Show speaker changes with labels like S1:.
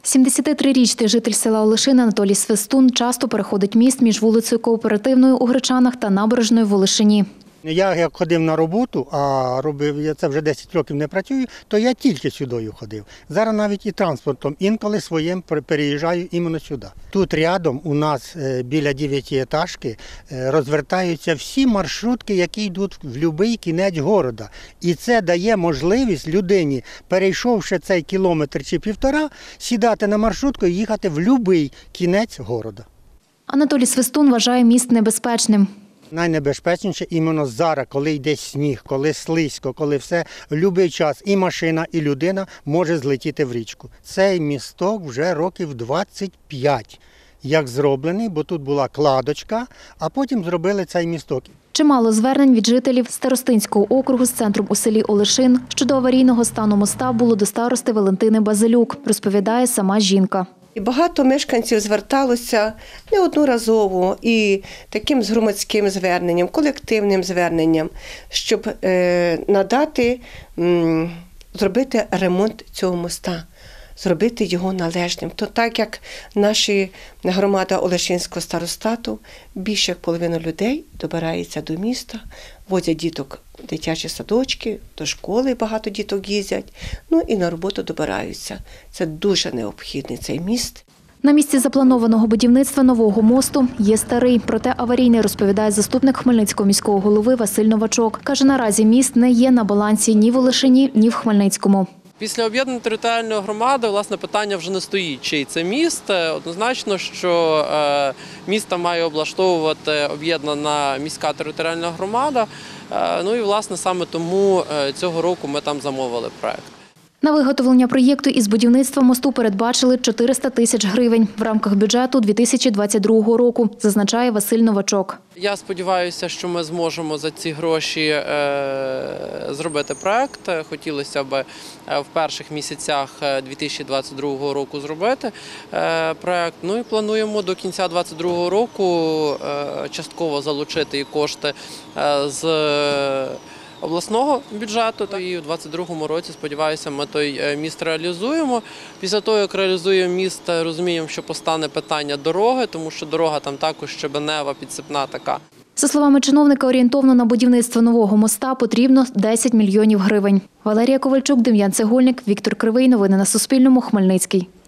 S1: 73-річний житель села Олешин Анатолій Свистун часто переходить міст між вулицею Кооперативною у Гречанах та Набережною в Олешині.
S2: Я як ходив на роботу, а я це вже 10 років не працюю, то я тільки сюди ходив. Зараз навіть і транспортом інколи своїм переїжджаю іменно сюди. Тут рядом у нас біля 9-етажки розвертаються всі маршрутки, які йдуть в будь-який кінець міста. І це дає можливість людині, перейшовши цей кілометр чи півтора, сідати на маршрутку і їхати в будь-який кінець міста.
S1: Анатолій Свистун вважає міст небезпечним.
S2: Найнебезпечніше іменно зараз, коли йде сніг, коли слизько, коли все, в будь-який час і машина, і людина може злетіти в річку. Цей місток вже років 25 як зроблений, бо тут була кладочка, а потім зробили цей місток.
S1: Чимало звернень від жителів Старостинського округу з центром у селі Олешин щодо аварійного стану моста було до старости Валентини Базилюк, розповідає сама жінка.
S3: І багато мешканців зверталося неодноразово і таким громадським зверненням, колективним зверненням, щоб зробити ремонт цього моста, зробити його належним. То так як наша громада Олешинського старостату, більше як половина людей добирається до міста, возять діток в дитячі садочки, до школи багато діток їздять, ну і на роботу добираються. Це дуже необхідний цей міст.
S1: На місці запланованого будівництва нового мосту є старий, проте аварійний, розповідає заступник Хмельницького міського голови Василь Новачок. Каже, наразі міст не є на балансі ні в Олешині, ні в Хмельницькому.
S4: Після об'єднаної територіальної громади, власне, питання вже не стоїть, чий це міст. Однозначно, що місто має облаштовувати об'єднана міська територіальна громада. Ну і, власне, саме тому цього року ми там замовили проект.
S1: На виготовлення проєкту із будівництва мосту передбачили 400 тисяч гривень в рамках бюджету 2022 року, зазначає Василь Новачок.
S4: Я сподіваюся, що ми зможемо за ці гроші зробити проект. Хотілося б в перших місяцях 2022 року зробити проект. Ну і плануємо до кінця 2022 року частково залучити і кошти з обласного бюджету. І у 2022 році, сподіваюся, ми той міст реалізуємо. Після того, як реалізуємо міст, розуміємо, що постане питання дороги, тому що дорога там також щебенева, підсипна така.
S1: За словами чиновника, орієнтовно на будівництво нового моста потрібно 10 мільйонів гривень. Валерія Ковальчук, Дем'ян Цегольник, Віктор Кривий. Новини на Суспільному. Хмельницький.